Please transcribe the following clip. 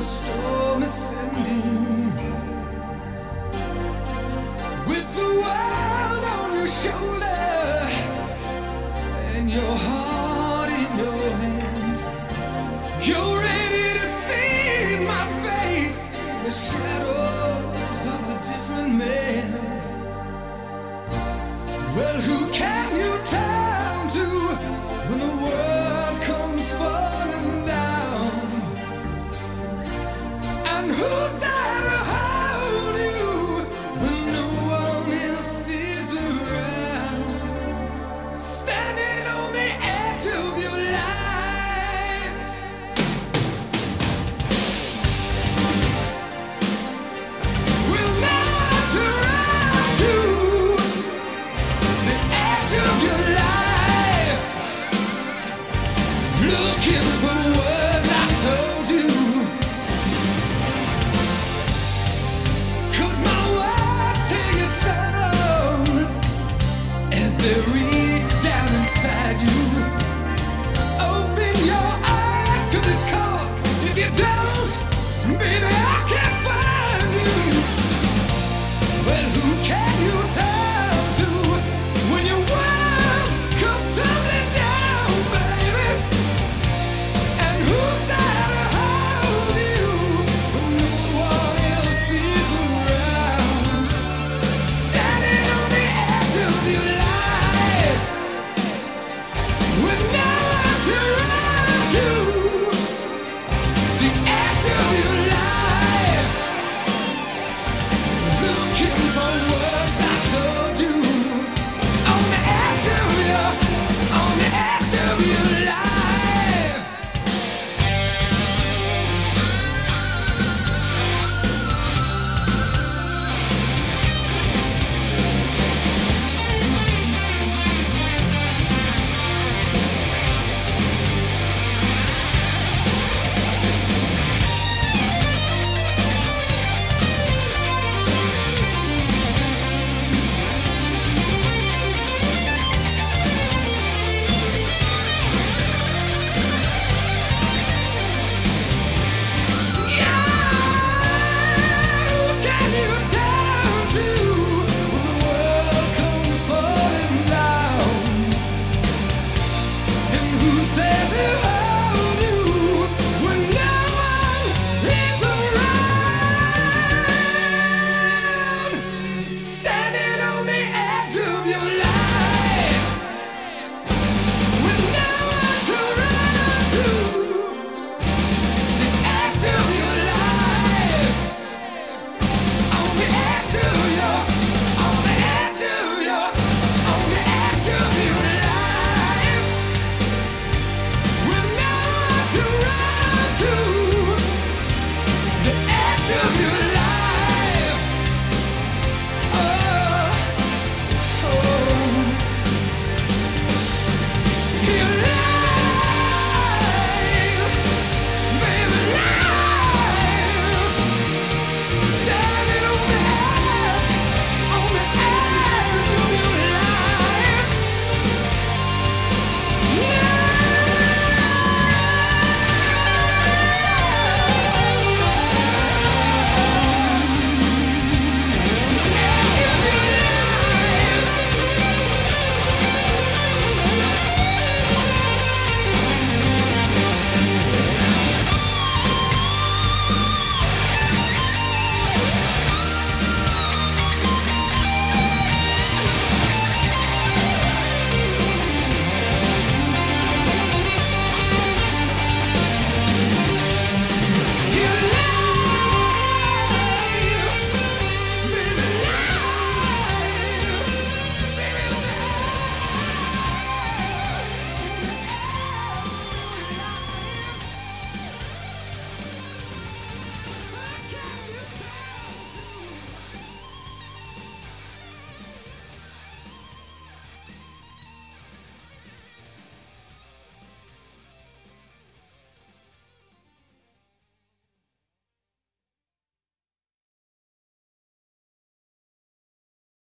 storm ascending, with the world on your shoulder and your heart in your hand. You're ready to see my face in the shadows of a different man. Well, who can you turn to when the world comes falling down? And who's there to hold you when no one else is around? Standing on the edge of your life, we'll never turn to the edge of your life, looking for words I told you. Could my words tell your soul as they reach down inside you? Open your eyes to this cause. If you don't, baby,